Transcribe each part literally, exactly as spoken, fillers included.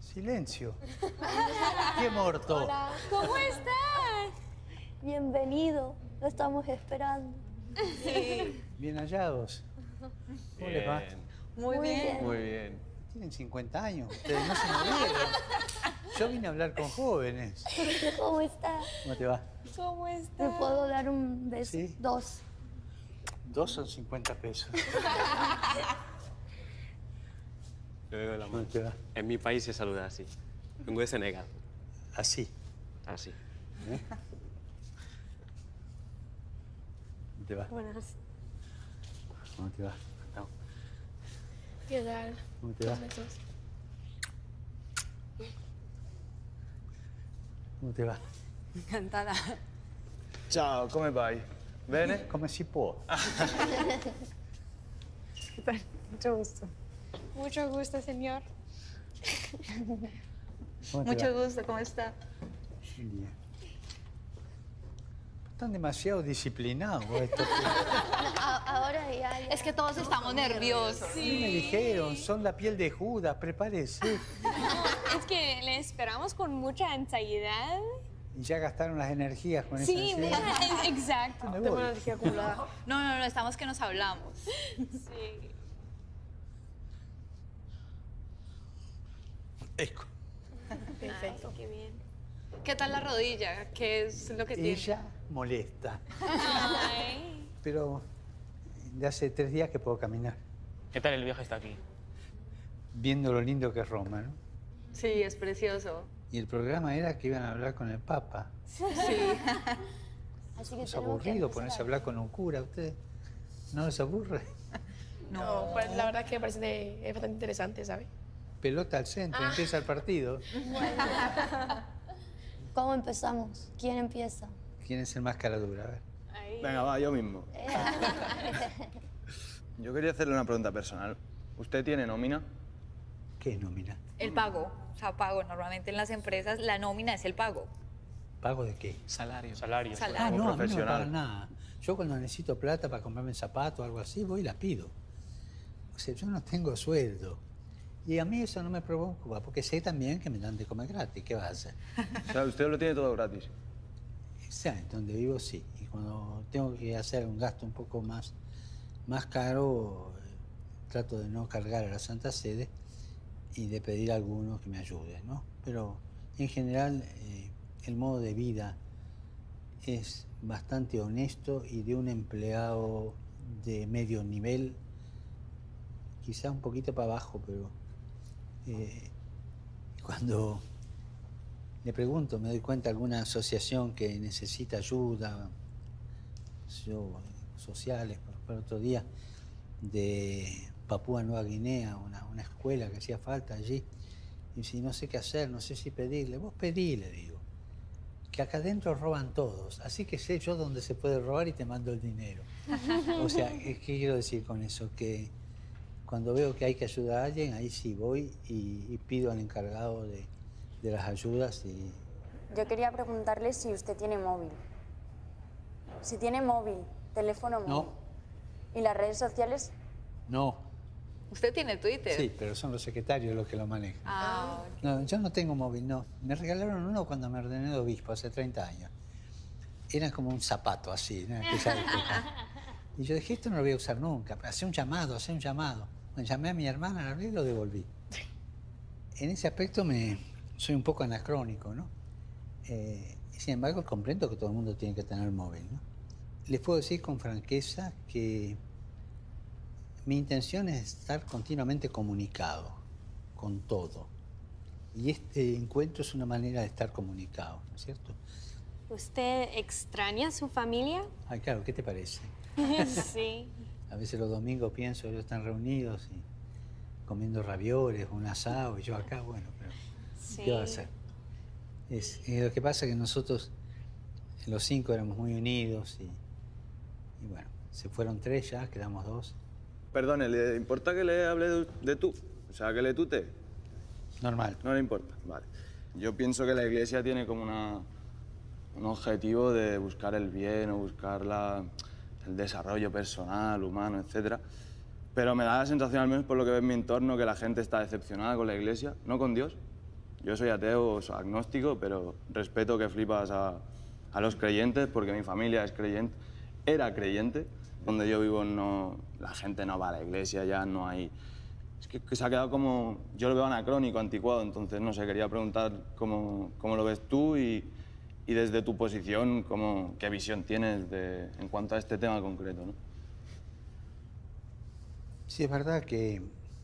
Silencio. ¿Qué muerto? Hola. ¿Cómo estás? Bienvenido. Lo estamos esperando. Sí. Bien hallados. ¿Cómo les va? Muy, Muy bien. bien. Muy bien. Tienen cincuenta años. Ustedes no se movieron. Yo vine a hablar con jóvenes. ¿Cómo está? ¿Cómo te va? ¿Cómo ¿Me estás? puedo dar un beso? Sí. Dos. Dos son cincuenta pesos. Le doy la ¿Cómo mano. te va? En mi país se saluda así. Vengo de Senegal. Así. Así. ¿Eh? ¿Cómo te va? Buenas. ¿Cómo te va? No. ¿Qué tal? ¿Cómo te va? Dos besos. ¿Cómo te va? Encantada. Ciao, come vai? Bene? Come si può? ¿Qué tal? Mucho gusto. Mucho gusto, señor. ¿Cómo te Mucho va? gusto, ¿cómo está? Bien. Están demasiado disciplinados estos. A- ahora ya, ya. Es que todos estamos nerviosos. Sí, me dijeron, son la piel de Judas, prepárese. Es que le esperamos con mucha ansiedad. Y ya gastaron las energías con esa Sí, ansiedad. exacto. Me voy. energía acumulada. No, no, no, estamos que nos hablamos. Sí. Eco. Perfecto. Ay, qué bien. ¿Qué tal la rodilla? ¿Qué es lo que tiene? Ella molesta, Ay. pero de hace tres días que puedo caminar, ¿Qué tal el viaje hasta aquí? viendo lo lindo que es Roma, ¿no? Sí, es precioso. Y el programa era que iban a hablar con el Papa. Sí. Así que Es tenemos que aburrido empezar ponerse a hablar con un cura, ¿ustedes no les aburre? No, pues la verdad es que me parece de- es bastante interesante, ¿sabes? Pelota al centro, empieza el partido. ¿Cómo empezamos? ¿Quién empieza? ¿Quién es el más cara dura? A ver. Ay. Venga, va, yo mismo. Yo quería hacerle una pregunta personal. ¿Usted tiene nómina? ¿Qué es nómina? El pago, o sea, pago. Normalmente en las empresas la nómina es el pago. ¿Pago de qué? Salario. Salario. Salario. Ah, Como no, a mí no me profesional. pagan nada. Yo cuando necesito plata para comprarme zapatos o algo así, voy y la pido. O sea, yo no tengo sueldo. Y a mí eso no me preocupa, porque sé también que me dan de comer gratis. ¿Qué vas a hacer? O sea, usted lo tiene todo gratis. O sea, en donde vivo sí. Y cuando tengo que hacer un gasto un poco más, más caro, eh, trato de no cargar a la Santa Sede y de pedir a algunos que me ayuden, ¿no? Pero en general eh, el modo de vida es bastante honesto y de un empleado de medio nivel, quizá un poquito para abajo, pero eh, cuando le pregunto, me doy cuenta de alguna asociación que necesita ayuda, yo, sociales, por, por otro día, de Papúa Nueva Guinea, una, una escuela que hacía falta allí, y si no sé qué hacer, no sé si pedirle, vos pedí, le digo, que acá adentro roban todos, así que sé yo dónde se puede robar y te mando el dinero. O sea, ¿qué quiero decir con eso? Que cuando veo que hay que ayudar a alguien, ahí sí voy y, y pido al encargado de, de las ayudas y... Yo quería preguntarle si usted tiene móvil. Si tiene móvil, teléfono móvil. No, ¿Y las redes sociales? no, ¿Usted tiene Twitter? sí, pero son los secretarios los que lo manejan. Ah, No, yo no tengo móvil, no. Me regalaron uno cuando me ordené de obispo, hace treinta años. Era como un zapato así, ¿no? Aquella época. Y yo dije, esto no lo voy a usar nunca. Hacé un llamado, hacé un llamado. Bueno, llamé a mi hermana, la hablé y lo devolví. En ese aspecto me, soy un poco anacrónico, ¿no? Eh, sin embargo, comprendo que todo el mundo tiene que tener móvil, ¿no? Les puedo decir con franqueza que mi intención es estar continuamente comunicado con todo. Y este encuentro es una manera de estar comunicado, ¿no es cierto? ¿Usted extraña a su familia? Ay, claro, ¿qué te parece? Sí. A veces los domingos pienso, ellos están reunidos y comiendo ravioles, un asado, y yo acá, bueno, pero Sí. ¿qué va a hacer? Es, y lo que pasa es que nosotros, los cinco, éramos muy unidos y, y bueno, se fueron tres ya, quedamos dos. Perdone, ¿le importa que le hable de, de tú? O sea, que le tute. Normal. No le importa, vale. Yo pienso que la Iglesia tiene como una, un objetivo de buscar el bien o buscar la, el desarrollo personal, humano, etcétera. Pero me da la sensación, al menos por lo que veo en mi entorno, que la gente está decepcionada con la Iglesia, no con Dios, Yo soy ateo, soy agnóstico, pero respeto que flipas a, a los creyentes porque mi familia es creyente, era creyente. Donde yo vivo no, la gente no va a la iglesia, ya no hay... Es que, que se ha quedado como... Yo lo veo anacrónico, anticuado, entonces no sé, quería preguntar cómo, cómo lo ves tú y, y desde tu posición, cómo, qué visión tienes de, en cuanto a este tema concreto, ¿no? Sí, es verdad que,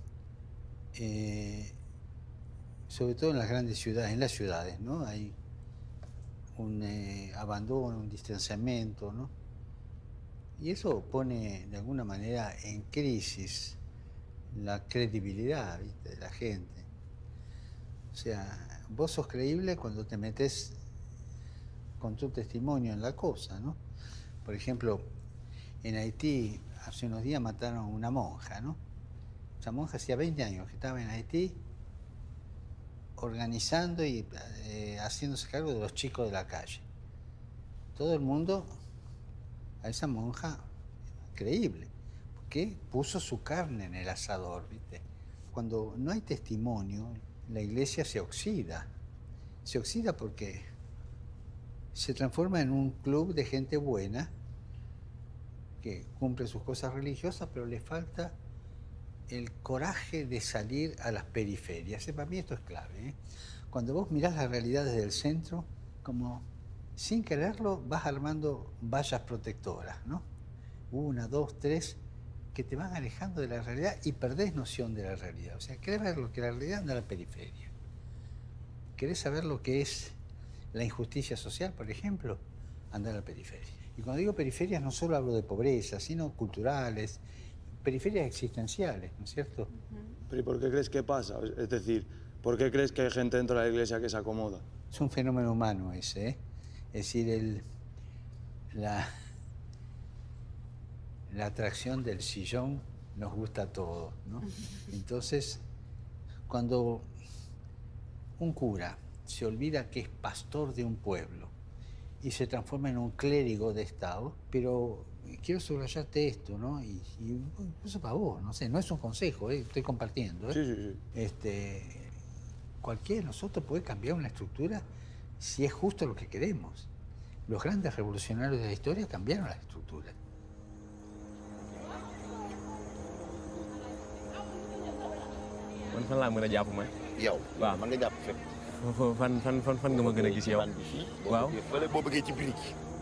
eh, sobre todo en las grandes ciudades, en las ciudades, ¿no? Hay un eh, abandono, un distanciamiento, ¿no? Y eso pone de alguna manera en crisis la credibilidad, ¿viste?, de la gente. O sea, vos sos creíble cuando te metes con tu testimonio en la cosa, ¿no? Por ejemplo, en Haití hace unos días mataron a una monja, ¿no? Esa monja hacía veinte años que estaba en Haití organizando y eh, haciéndose cargo de los chicos de la calle. Todo el mundo a esa monja creíble, porque puso su carne en el asador, ¿viste? Cuando no hay testimonio, la iglesia se oxida. Se oxida porque se transforma en un club de gente buena que cumple sus cosas religiosas, pero le falta el coraje de salir a las periferias. Para mí esto es clave, ¿eh? Cuando vos mirás la realidad desde el centro, como sin quererlo vas armando vallas protectoras, ¿no? Una, dos, tres, que te van alejando de la realidad y perdés noción de la realidad. O sea, querés ver lo que la realidad anda a la periferia. Querés saber lo que es la injusticia social, por ejemplo, anda a la periferia. Y cuando digo periferias no solo hablo de pobreza, sino culturales, periferias existenciales, ¿no es cierto? Uh-huh. Pero ¿y por qué crees que pasa? Es decir, ¿por qué crees que hay gente dentro de la iglesia que se acomoda? Es un fenómeno humano ese, ¿eh? Es decir, el, la, la atracción del sillón nos gusta a todos, ¿no? Entonces, cuando un cura se olvida que es pastor de un pueblo y se transforma en un clérigo de Estado, pero quiero subrayarte esto, ¿no? Y, y incluso para vos, no sé, no es un consejo, ¿eh? Estoy compartiendo, ¿eh? Sí, sí, sí. Este, cualquiera de nosotros puede cambiar una estructura si es justo lo que queremos. Los grandes revolucionarios de la historia cambiaron las estructuras. Man fan laa mën a jàpp may. yow. waaw man nga jàpp fépp. fan fan fan fan nga ma gën a gis yow. waaw fële boo bëggee ci birig.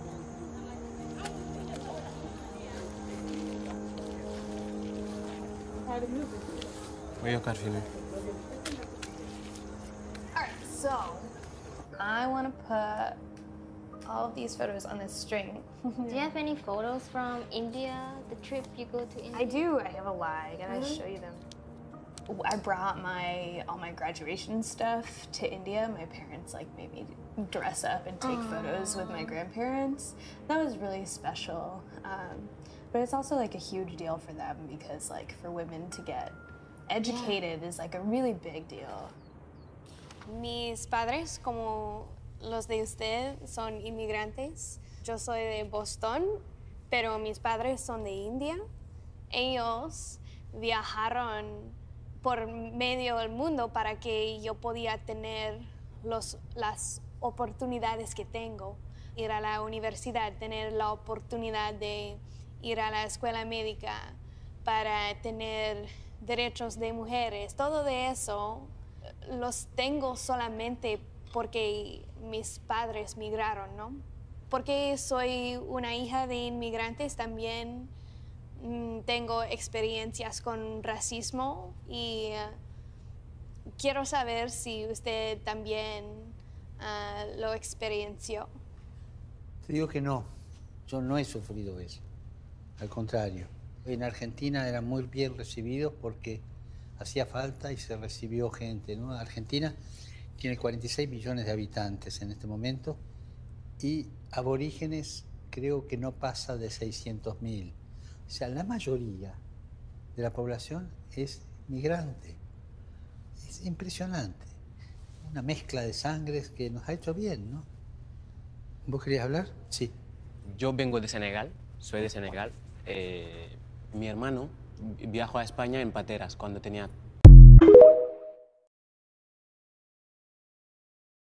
ma yokkaat fi nii. All right, so I want to put all of these photos on this string. Do you have any photos from India, the trip you go to India? I do. I have a lot. I gotta show you them. I brought my all my graduation stuff to India. My parents like made me dress up and take Aww. photos with my grandparents. That was really special. Um, but it's also like a huge deal for them because like for women to get educated yeah. is like a really big deal. Mis padres, como los de usted, son inmigrantes. Yo soy de Boston, pero mis padres son de India. Ellos viajaron por medio del mundo para que yo podía tener los, las oportunidades que tengo. Ir a la universidad, tener la oportunidad de ir a la escuela médica, para tener derechos de mujeres. Todo de eso los tengo solamente porque mis padres migraron, ¿no? Porque soy una hija de inmigrantes, también mm, tengo experiencias con racismo y uh, quiero saber si usted también uh, lo experienció. Te digo que no, yo no he sufrido eso, al contrario. En Argentina eran muy bien recibidos porque hacía falta y se recibió gente, ¿no? Argentina tiene cuarenta y seis millones de habitantes en este momento y aborígenes creo que no pasa de seiscientos mil. O sea, la mayoría de la población es migrante. Es impresionante. Una mezcla de sangres que nos ha hecho bien, ¿no? ¿Vos querías hablar? Sí. Yo vengo de Senegal, soy de Senegal. Eh, mi hermano viajó a España en pateras cuando tenía